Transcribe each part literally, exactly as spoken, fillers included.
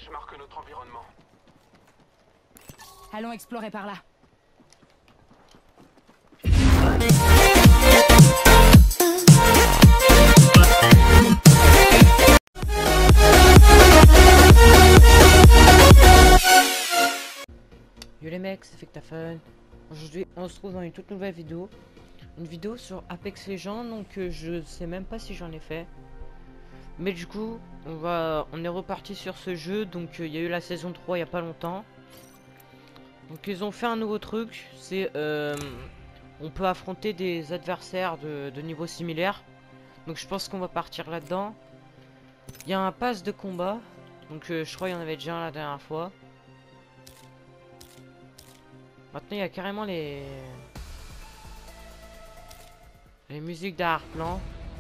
Je marque notre environnement. Allons explorer par là. Yo les mecs, c'est Fectafun. Aujourd'hui, on se trouve dans une toute nouvelle vidéo. Une vidéo sur Apex Legends, donc euh, je sais même pas si j'en ai fait. Mais du coup, on va, on est reparti sur ce jeu. Donc il euh, y a eu la saison trois il y a pas longtemps. Donc ils ont fait un nouveau truc. C'est euh, on peut affronter des adversaires de, de niveau similaire. Donc je pense qu'on va partir là-dedans. Il y a un pass de combat. Donc euh, je crois qu'il y en avait déjà un la dernière fois. Maintenant il y a carrément les les musiques d'arrière-plan.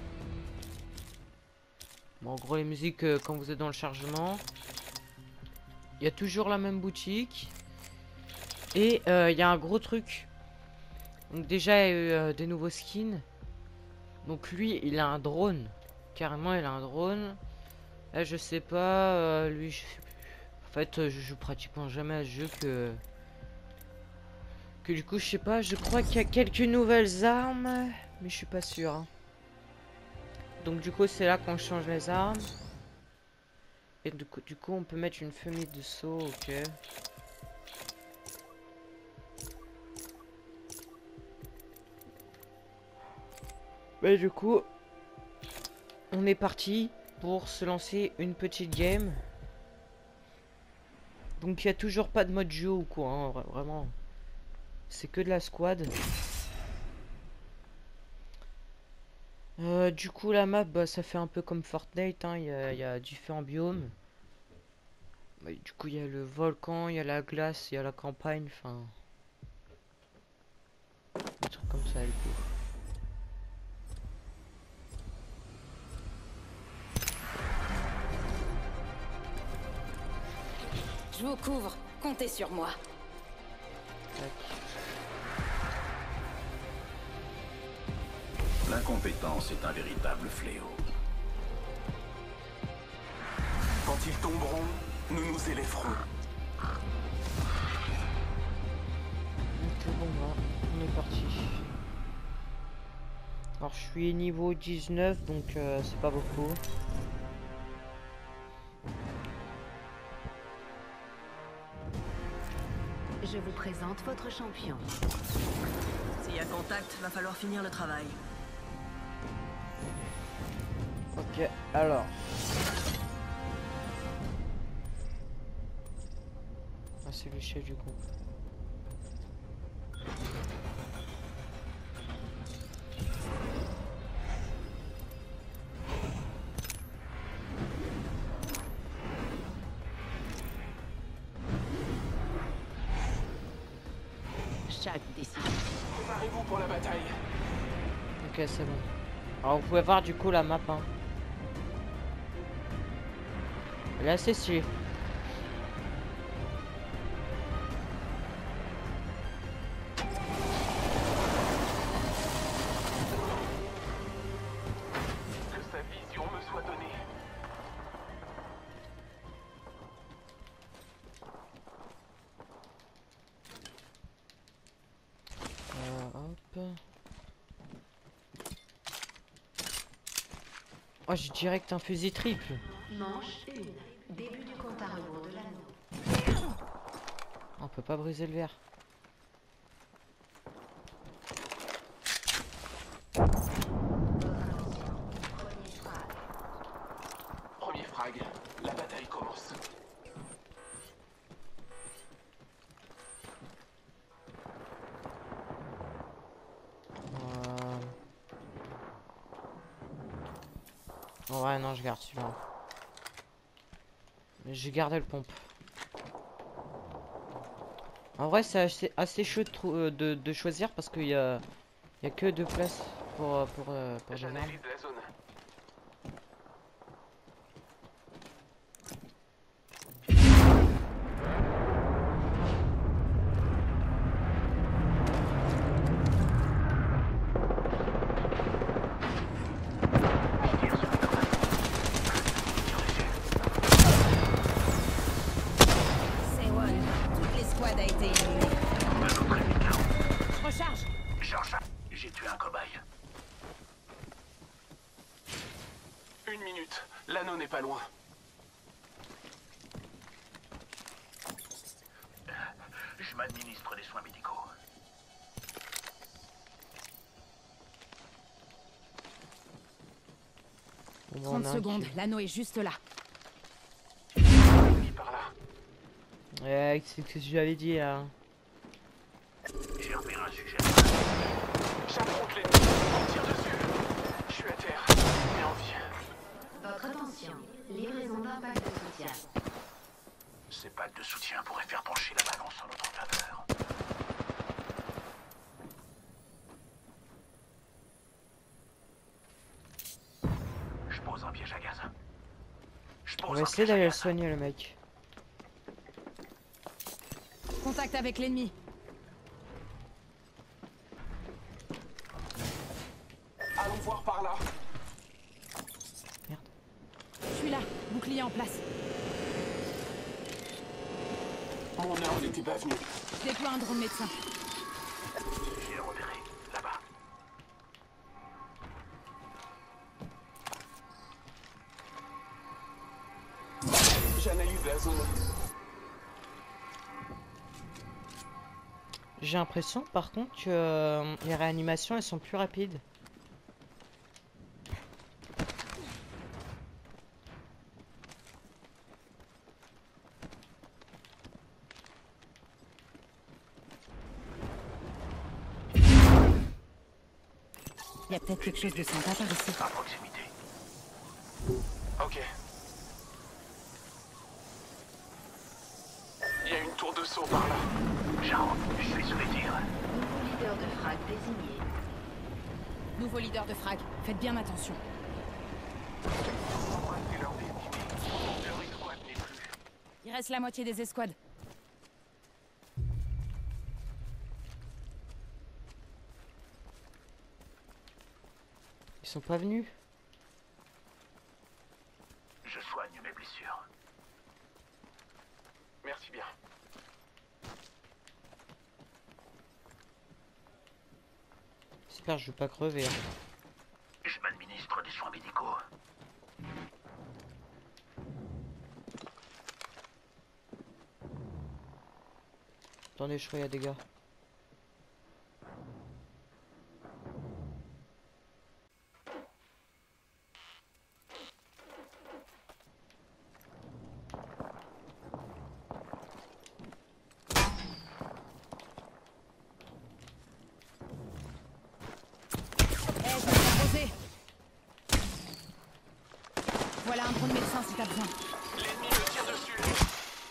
Bon, en gros les musiques euh, quand vous êtes dans le chargement. Il y a toujours la même boutique. Et euh, il y a un gros truc. Donc déjà il y a eu euh, des nouveaux skins. Donc lui il a un drone. Carrément il a un drone. Là je sais pas. Euh, lui je... En fait euh, je joue pratiquement jamais à ce jeu que... Que du coup je sais pas. Je crois qu'il y a quelques nouvelles armes. Mais je suis pas sûr hein. Donc du coup c'est là qu'on change les armes. Et du coup, du coup on peut mettre une famille de sauts. Ok. Mais du coup, on est parti pour se lancer une petite game. Donc il n'y a toujours pas de mode duo ou quoi, hein, vraiment. C'est que de la squad. Euh, du coup la map, bah, ça fait un peu comme Fortnite, hein. Il y a, il y a différents biomes. Bah, du coup il y a le volcan, il y a la glace, il y a la campagne, enfin... Des trucs comme ça, du coup. Je vous couvre, comptez sur moi. Tac. L'incompétence est un véritable fléau. Quand ils tomberont, nous nous élèverons. Ok bon bah, on est parti. Alors je suis niveau dix-neuf donc euh, c'est pas beaucoup. Je vous présente votre champion. S'il y a contact, va falloir finir le travail. Ok, alors. Ah, c'est le chef du groupe. Chaque décision. Préparez-vous pour la bataille. Ok, c'est bon. Alors vous pouvez voir du coup la map. Hein. Elle est assez stylée. Que sa vision me soit donnée. Euh, hop. Oh, j'ai direct un fusil triple. Manche un. Début du compte à rebours de l'anneau. On peut pas briser le verre. Premier frag, la bataille commence. Euh... Oh ouais, non, je garde celui-là. Mais j'ai gardé le pompe. En vrai, c'est assez, assez chaud de, trou- de, de choisir parce qu'il y a, il y a que deux places pour, pour, pour, pour des armes. J'analyse la zone. Une minute. L'anneau n'est pas loin. Je m'administre des soins médicaux. Bon, bah, on trente a un secondes, kill. l'anneau est juste là. Ennemi par là. Ouais, c'est ce que j'avais dit là. J'ai repéré un sujet. J'affronte l'ennemi. On tire dessus. Je suis à terre, mais en vie. Votre attention. Livraison d'un pack de soutien. Ces packs de soutien pourraient faire pencher la balance en notre faveur. Je pose un piège à gaz. Je pose On va un essayer piège à d'aller le gaz. soigner le mec. Contact avec l'ennemi. Allons voir par là. Je suis là, bouclier en place. Mon heure n'était pas venue. Je déploie un drone médecin. J'ai repéré, là-bas. J'analyse la zone. J'ai l'impression par contre que euh, les réanimations elles sont plus rapides. Il y a peut-être quelque chose de sympa par ici. À proximité. Ok. Il y a une tour de saut par là. J'arrive, je suis sous les tirs. Nouveau leader de frag désigné. Nouveau leader de frag, faites bien attention. Embrasser leur destinée. Leur escouade n'est plus. Il reste la moitié des escouades. Ils sont pas venus. Je soigne mes blessures. Merci bien. J'espère que je vais pas crever. Hein. Je m'administre des soins médicaux. Attendez, je crois qu'il y a des gars. Eh, je vais proposer. Voilà un drone médecin si t'as besoin. L'ennemi me tire dessus.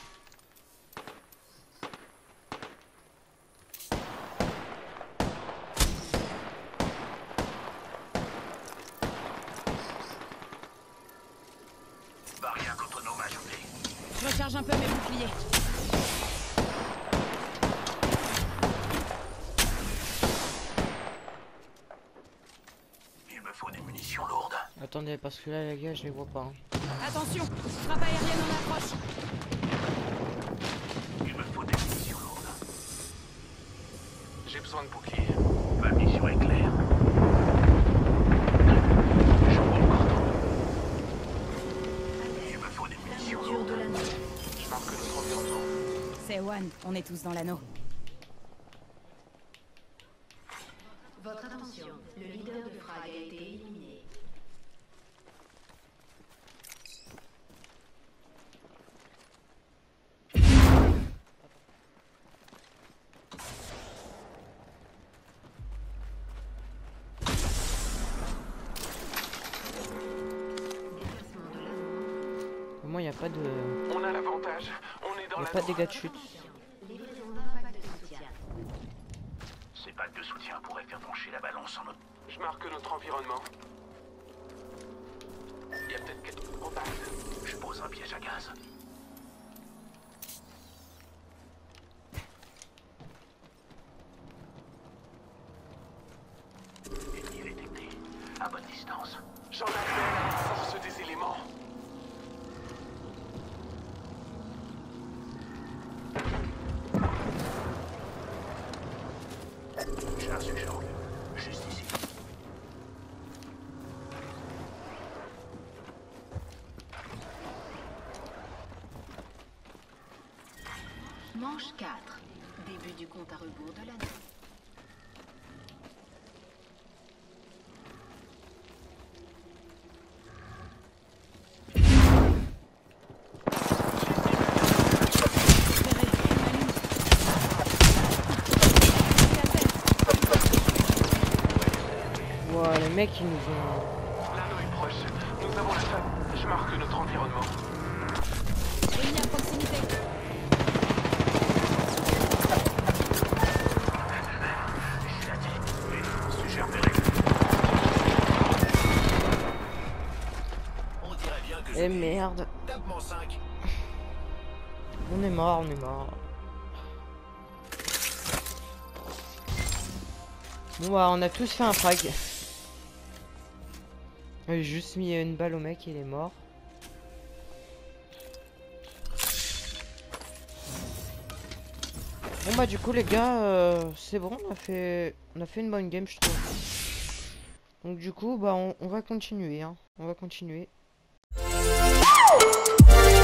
Barrière autonome ajoutée. Je recharge un peu mes boucliers. Il me faut des munitions lourdes. Attendez, parce que là les gars je les vois pas. Hein. Attention, frappe aérienne en approche. Il me faut des munitions lourdes. J'ai besoin de bouclier. Ma mission est claire. Je vois encore trop. Il me faut des munitions Fermeture lourdes. de l'anneau. Je marque notre environnement. C'est One, on est tous dans l'anneau. Votre attention. Le leader de frag a été éliminé. Déplacement de l'anneau. Au moins il n'y a pas de. On a l'avantage. On est dans Il n'y la a pas de zone. dégâts de chute. Livraison d'un pack de soutien. Ces packs de soutien pourraient faire pencher la balance en notre... Je marque notre environnement. Il y a peut-être quelques contacts. Je pose un piège à gaz. Ennemi détecté. À bonne distance. J'en appelle à la force des éléments. J'ai un sujet en vue. Juste ici. Manche quatre. Début du compte à rebours de l'année. Wow, les mecs ils nous ont... L'anneau est proche. Nous avons la phase. Je marque notre environnement. Ennemi à proximité. Sujet repéré. On dirait bien que Eh merde. tapement cinq. On est mort, on est mort. Bon bah on a tous fait un frag. J'ai juste mis une balle au mec et il est mort. Bon bah du coup les gars, euh, c'est bon, on a fait on a fait une bonne game je trouve. Donc du coup bah on, on va continuer hein. On va continuer.